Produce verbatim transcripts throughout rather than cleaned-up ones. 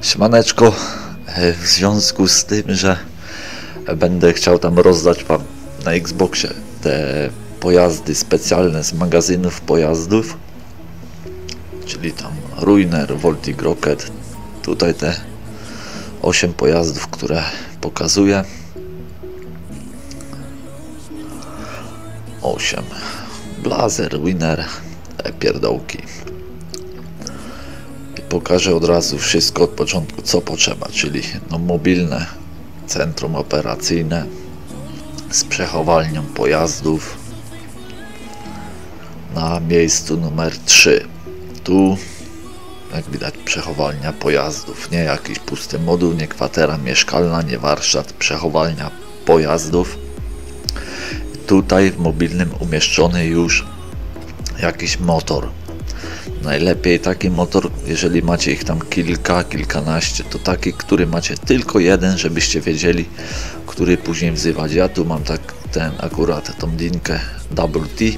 Siemaneczko, w związku z tym, że będę chciał tam rozdać wam na Xboxie te pojazdy specjalne z magazynów pojazdów, czyli tam Ruiner, Voltig Rocket, tutaj te osiem pojazdów, które pokazuję. osiem. Blazer, Winner, te pierdołki. I pokażę od razu wszystko od początku, co potrzeba, czyli no mobilne centrum operacyjne z przechowalnią pojazdów na miejscu numer trzy. Tu jak widać przechowalnia pojazdów, nie jakiś pusty moduł, nie kwatera mieszkalna, nie warsztat, przechowalnia pojazdów. Tutaj w mobilnym umieszczony już jakiś motor. Najlepiej taki motor, jeżeli macie ich tam kilka, kilkanaście, to taki, który macie tylko jeden, żebyście wiedzieli, który później wzywać. Ja tu mam tak ten akurat tą linkę Double T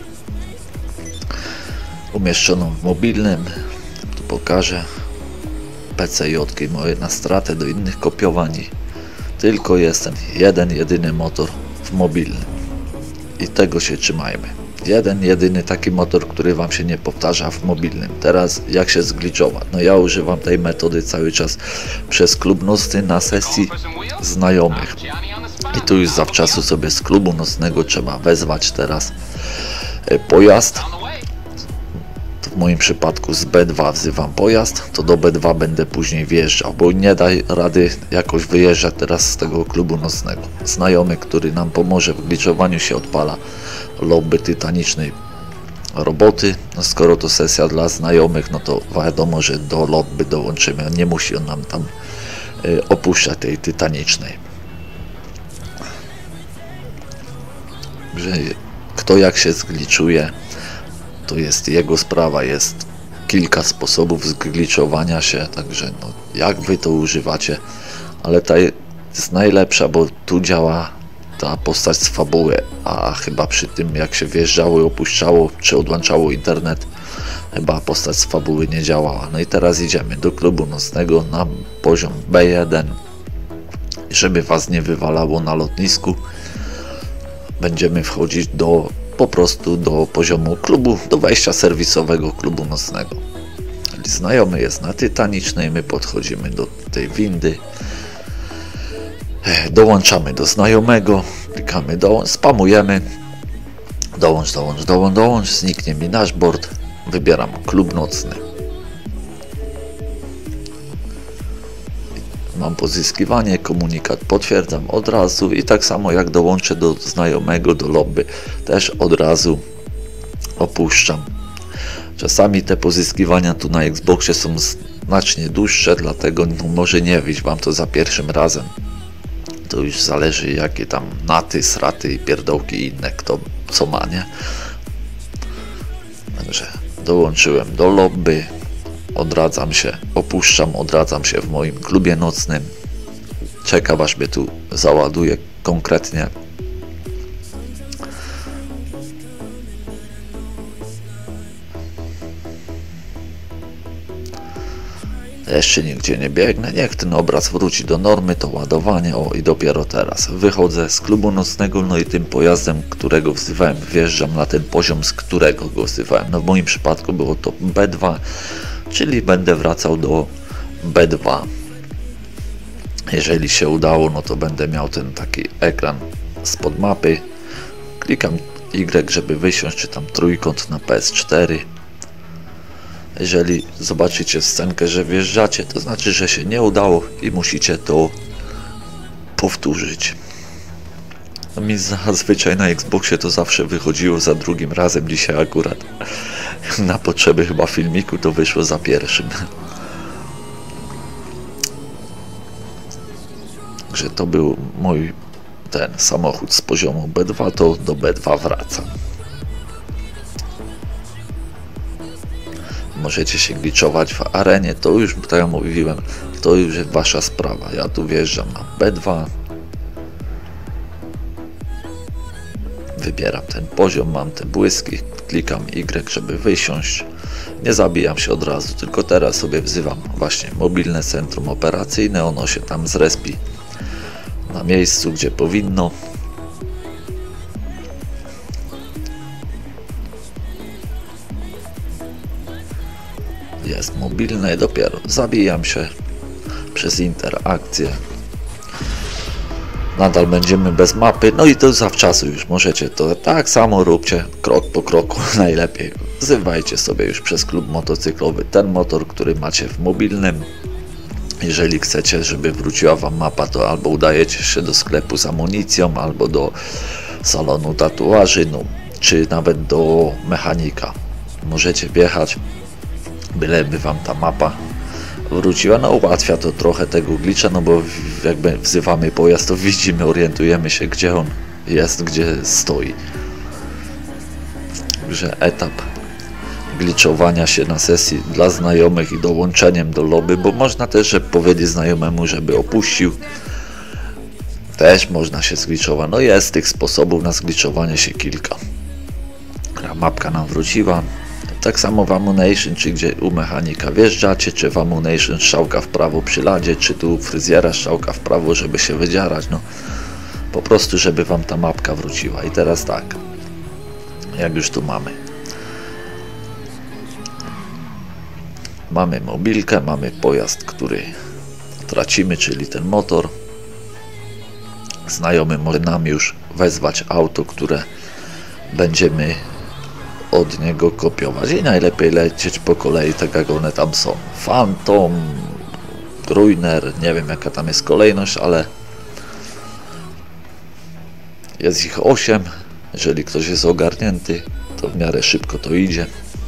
umieszczoną w mobilnym. Tu pokażę P C J moje na stratę do innych kopiowań. Tylko jest ten jeden, jedyny motor w mobilnym i tego się trzymajmy. Jeden, jedyny taki motor, który wam się nie powtarza w mobilnym. Teraz jak się zgliczować? No ja używam tej metody cały czas przez klub nocny na sesji znajomych. I tu już zawczasu sobie z klubu nocnego trzeba wezwać teraz pojazd. W moim przypadku z B dwa wzywam pojazd, to do B dwa będę później wjeżdżał, bo nie da rady jakoś wyjeżdżać teraz z tego klubu nocnego. Znajomy, który nam pomoże w gliczowaniu, się odpala lobby tytanicznej roboty. No skoro to sesja dla znajomych, no to wiadomo, że do lobby dołączymy, nie musi on nam tam y, opuszczać tej tytanicznej. Że kto jak się zgliczuje, to jest jego sprawa, jest kilka sposobów zgliczowania się, także no, jak wy to używacie, ale ta jest najlepsza, bo tu działa ta postać z fabuły, a chyba przy tym jak się wjeżdżało i opuszczało, czy odłączało internet, chyba postać z fabuły nie działała. No i teraz idziemy do klubu nocnego na poziom B jeden, żeby was nie wywalało na lotnisku, będziemy wchodzić do po prostu do poziomu klubu, do wejścia serwisowego klubu nocnego. Czyli znajomy jest na tytanicznej, my podchodzimy do tej windy, dołączamy do znajomego, klikamy dołącz, spamujemy, dołącz, dołącz, dołącz, dołącz, zniknie mi dashboard, wybieram klub nocny. Mam pozyskiwanie, komunikat potwierdzam od razu i tak samo jak dołączę do znajomego, do lobby, też od razu opuszczam. Czasami te pozyskiwania tu na Xboxie są znacznie dłuższe, dlatego no, może nie wyjść wam to za pierwszym razem. To już zależy jakie tam naty, sraty i pierdołki inne, kto co ma, nie? Także dołączyłem do lobby. Odradzam się, opuszczam, odradzam się w moim klubie nocnym. Czekam aż mnie tu załaduje konkretnie. Jeszcze nigdzie nie biegnę, niech ten obraz wróci do normy, to ładowanie, o i dopiero teraz wychodzę z klubu nocnego, no i tym pojazdem, którego wzywałem, wjeżdżam na ten poziom, z którego go wzywałem. No w moim przypadku było to B dwa, czyli będę wracał do B dwa. Jeżeli się udało, no to będę miał ten taki ekran spod mapy. Klikam Y, żeby wysiąść, czy tam trójkąt na P S cztery. Jeżeli zobaczycie scenkę, że wjeżdżacie, to znaczy, że się nie udało i musicie to powtórzyć. No mi zazwyczaj na Xboxie to zawsze wychodziło za drugim razem, dzisiaj akurat na potrzeby chyba filmiku to wyszło za pierwszym. Że to był mój ten samochód z poziomu B dwa, to do B dwa wracam. Możecie się gliczować w arenie, to już, tak jak mówiłem, to już jest wasza sprawa. Ja tu wjeżdżam na B dwa. Wybieram ten poziom, mam te błyski, klikam Y, żeby wysiąść. Nie zabijam się od razu, tylko teraz sobie wzywam właśnie mobilne centrum operacyjne, ono się tam zrespi na miejscu, gdzie powinno. Jest mobilne i dopiero zabijam się przez interakcję. Nadal będziemy bez mapy, no i to zawczasu już możecie to tak samo róbcie, krok po kroku najlepiej. Wzywajcie sobie już przez klub motocyklowy ten motor, który macie w mobilnym. Jeżeli chcecie, żeby wróciła wam mapa, to albo udajecie się do sklepu z amunicją, albo do salonu tatuaży, no, czy nawet do mechanika. Możecie wjechać, byleby wam ta mapa wróciła. No ułatwia to trochę tego glitcha, no bo jakby wzywamy pojazd, to widzimy, orientujemy się, gdzie on jest, gdzie stoi. Także etap glitchowania się na sesji dla znajomych i dołączeniem do lobby, bo można też żeby powiedzieć znajomemu, żeby opuścił. Też można się zglitchować. No jest tych sposobów na zglitchowanie się kilka. Mapka nam wróciła. Tak samo w Ammunition, czy gdzie u mechanika wjeżdżacie, czy w Ammunition strzałka w prawo przy ladzie, czy tu u fryzjera strzałka w prawo, żeby się wydzierać. No po prostu, żeby wam ta mapka wróciła. I teraz tak, jak już tu mamy. Mamy mobilkę, mamy pojazd, który tracimy, czyli ten motor. Znajomy może nam już wezwać auto, które będziemy od niego kopiować i najlepiej lecieć po kolei, tak jak one tam są. Phantom, Gruner, nie wiem jaka tam jest kolejność, ale jest ich osiem. Jeżeli ktoś jest ogarnięty, to w miarę szybko to idzie.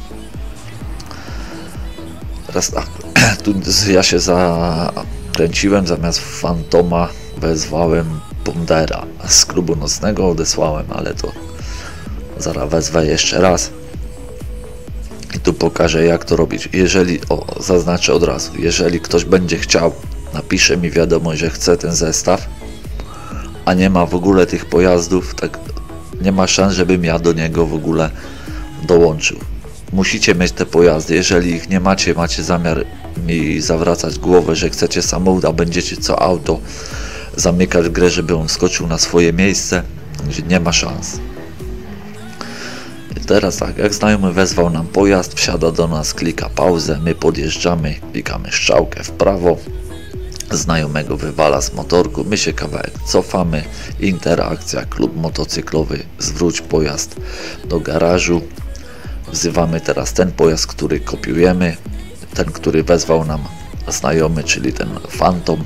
Teraz tak, tu ja się zakręciłem, zamiast Fantoma wezwałem Bondera, z klubu nocnego odesłałem, ale to zaraz wezwę jeszcze raz i tu pokażę, jak to robić. Jeżeli, o, zaznaczę od razu, jeżeli ktoś będzie chciał, napisze mi wiadomość, że chce ten zestaw, a nie ma w ogóle tych pojazdów, tak nie ma szans, żebym ja do niego w ogóle dołączył. Musicie mieć te pojazdy. Jeżeli ich nie macie, macie zamiar mi zawracać głowę, że chcecie samochód, a będziecie co auto zamykać grę, żeby on skoczył na swoje miejsce, nie ma szans. I teraz tak, jak znajomy wezwał nam pojazd, wsiada do nas, klika pauzę, my podjeżdżamy, klikamy strzałkę w prawo, znajomego wywala z motorku, my się kawałek cofamy, interakcja, klub motocyklowy, zwróć pojazd do garażu. Wzywamy teraz ten pojazd, który kopiujemy, ten, który wezwał nam znajomy, czyli ten Phantom.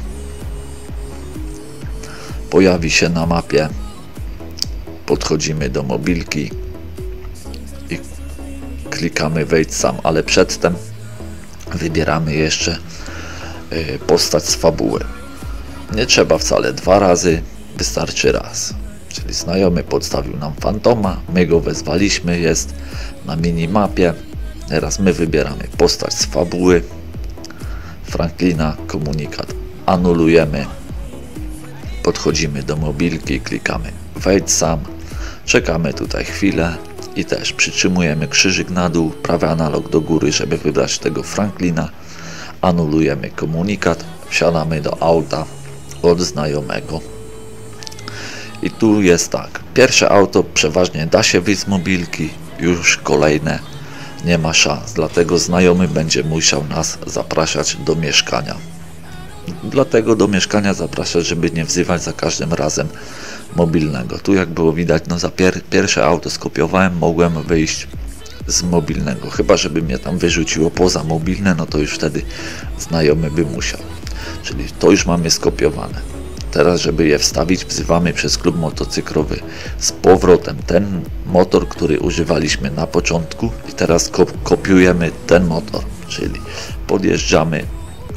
Pojawi się na mapie, podchodzimy do mobilki i klikamy wejdź sam, ale przedtem wybieramy jeszcze postać z fabuły. Nie trzeba wcale dwa razy, wystarczy raz. Czyli znajomy podstawił nam Fantoma, my go wezwaliśmy, jest na minimapie. Teraz my wybieramy postać z fabuły, Franklina, komunikat anulujemy, podchodzimy do mobilki, klikamy wejdź sam, czekamy tutaj chwilę i też przytrzymujemy krzyżyk na dół, prawy analog do góry, żeby wybrać tego Franklina, anulujemy komunikat, wsiadamy do auta od znajomego. I tu jest tak, pierwsze auto przeważnie da się wyjść z mobilki, już kolejne nie ma szans, dlatego znajomy będzie musiał nas zapraszać do mieszkania. Dlatego do mieszkania zapraszać, żeby nie wzywać za każdym razem mobilnego. Tu jak było widać, no za pier pierwsze auto skopiowałem, mogłem wyjść z mobilnego, chyba żeby mnie tam wyrzuciło poza mobilne, no to już wtedy znajomy by musiał. Czyli to już mamy skopiowane. Teraz, żeby je wstawić, wzywamy przez klub motocyklowy z powrotem ten motor, który używaliśmy na początku i teraz kop kopiujemy ten motor, czyli podjeżdżamy,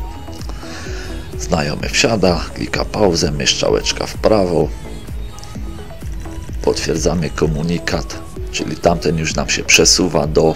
znajomy wsiada, klika pauzę, myszczałeczka w prawo, potwierdzamy komunikat, czyli tamten już nam się przesuwa do,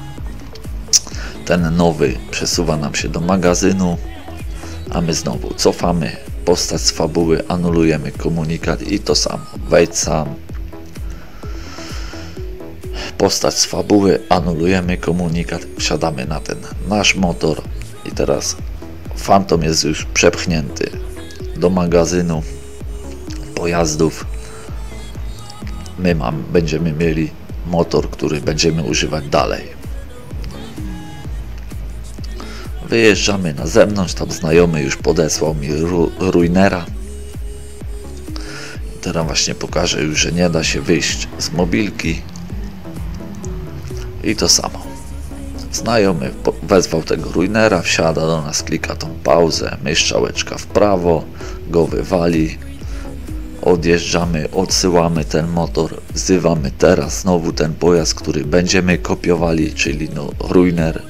ten nowy przesuwa nam się do magazynu, a my znowu cofamy postać z fabuły, anulujemy komunikat i to samo, wejdź sam, postać z fabuły, anulujemy komunikat, wsiadamy na ten nasz motor i teraz Phantom jest już przepchnięty do magazynu pojazdów. My mam, będziemy mieli motor, który będziemy używać dalej. Wyjeżdżamy na zewnątrz, tam znajomy już podesłał mi ru Ruinera. I teraz właśnie pokażę już, że nie da się wyjść z mobilki. I to samo. Znajomy wezwał tego Ruinera, wsiada do nas, klika tą pauzę, my strzałeczka w prawo, go wywali. Odjeżdżamy, odsyłamy ten motor, wzywamy teraz znowu ten pojazd, który będziemy kopiowali, czyli no Ruiner.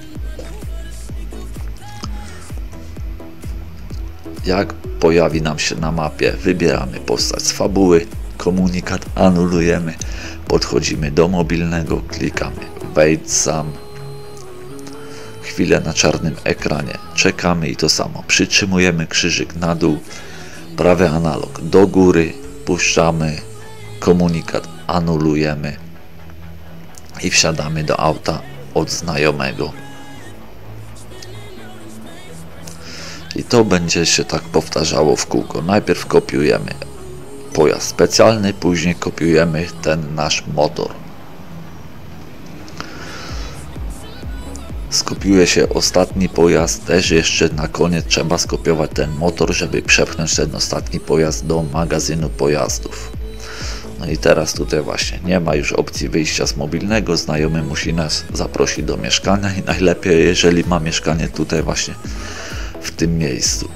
Jak pojawi nam się na mapie, wybieramy postać z fabuły, komunikat anulujemy, podchodzimy do mobilnego, klikamy wejdź sam. Chwilę na czarnym ekranie czekamy i to samo, przytrzymujemy krzyżyk na dół, prawy analog do góry, puszczamy, komunikat anulujemy i wsiadamy do auta od znajomego. I to będzie się tak powtarzało w kółko. Najpierw kopiujemy pojazd specjalny, później kopiujemy ten nasz motor. Skopiuje się ostatni pojazd, też jeszcze na koniec trzeba skopiować ten motor, żeby przepchnąć ten ostatni pojazd do magazynu pojazdów. No i teraz tutaj właśnie nie ma już opcji wyjścia z mobilnego, znajomy musi nas zaprosić do mieszkania i najlepiej, jeżeli ma mieszkanie tutaj właśnie w tym miejscu.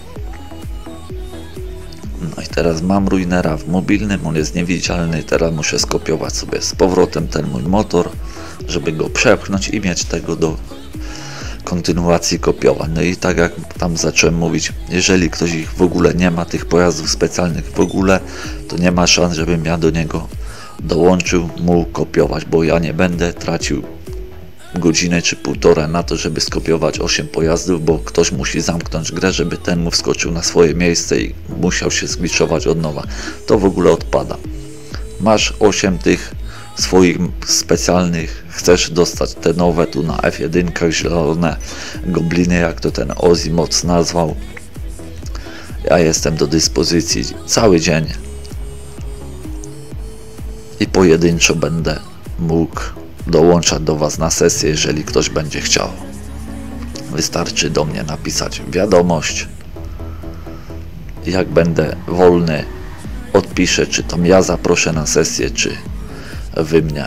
No i teraz mam Ruinera w mobilnym, on jest niewidzialny, teraz muszę skopiować sobie z powrotem ten mój motor, żeby go przepchnąć i mieć tego do kontynuacji kopiowań. No i tak jak tam zacząłem mówić, jeżeli ktoś ich w ogóle nie ma, tych pojazdów specjalnych w ogóle, to nie ma szans, żebym ja do niego dołączył, mógł kopiować, bo ja nie będę tracił godzinę czy półtora na to, żeby skopiować osiem pojazdów, bo ktoś musi zamknąć grę, żeby ten mu wskoczył na swoje miejsce i musiał się zgliczować od nowa. To w ogóle odpada. Masz osiem tych swoich specjalnych, chcesz dostać te nowe tu na F jeden, zielone gobliny, jak to ten Ozzy Moc nazwał. Ja jestem do dyspozycji cały dzień i pojedynczo będę mógł dołączać do Was na sesję, jeżeli ktoś będzie chciał. Wystarczy do mnie napisać wiadomość. Jak będę wolny, odpiszę, czy tam ja zaproszę na sesję, czy Wy mnie.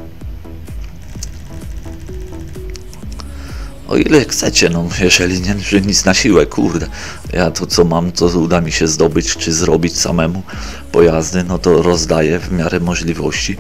O ile chcecie, no jeżeli nie, że nic na siłę, kurde. Ja to co mam, to uda mi się zdobyć, czy zrobić samemu pojazdy, no to rozdaję w miarę możliwości.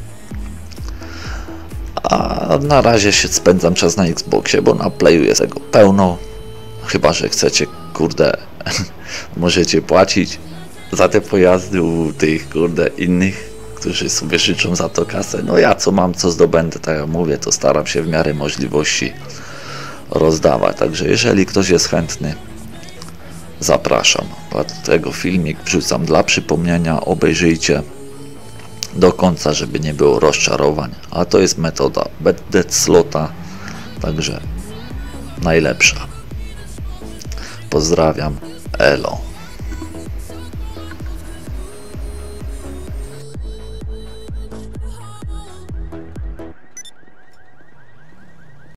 A na razie się spędzam czas na Xboxie, bo na Playu jest tego pełno. Chyba że chcecie, kurde, możecie płacić za te pojazdy u tych, kurde, innych, którzy sobie życzą za to kasę. No ja co mam, co zdobędę, tak jak mówię, to staram się w miarę możliwości rozdawać. Także jeżeli ktoś jest chętny, zapraszam. Tego filmik wrzucam dla przypomnienia, obejrzyjcie do końca, żeby nie było rozczarowań. A to jest metoda Dead Slota, także najlepsza. Pozdrawiam, elo.